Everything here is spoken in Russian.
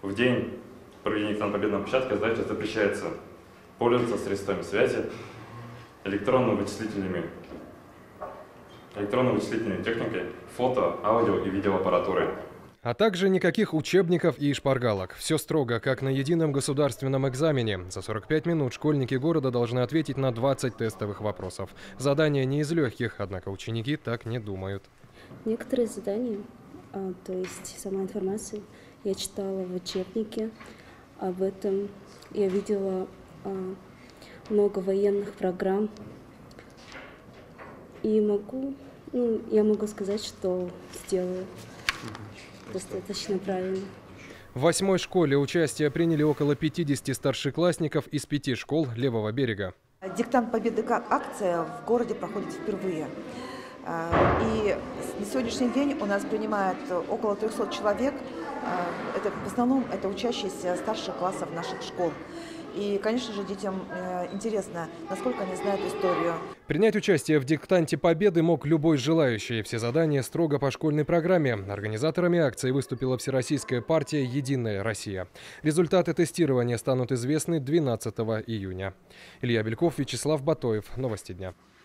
В день проведения экзамена победы на площадке сдачи запрещается пользоваться средствами связи, электронно-вычислительной техникой, фото, аудио и видеоаппаратурой. А также никаких учебников и шпаргалок. Все строго, как на едином государственном экзамене. За 45 минут школьники города должны ответить на 20 тестовых вопросов. Задание не из легких, однако ученики так не думают. Некоторые задания, то есть сама информация, я читала в учебнике. Об этом я видела много военных программ. И я могу сказать, что сделаю достаточно правильно. В 8-й школе участие приняли около 50 старшеклассников из 5 школ левого берега. Диктант победы как акция в городе проходит впервые. И на сегодняшний день у нас принимают около 300 человек. В основном это учащиеся старших классов наших школ. И, конечно же, детям интересно, насколько они знают историю. Принять участие в диктанте победы мог любой желающий. Все задания строго по школьной программе. Организаторами акции выступила Всероссийская партия «Единая Россия». Результаты тестирования станут известны 12 июня. Илья Бельков, Вячеслав Батоев. Новости дня.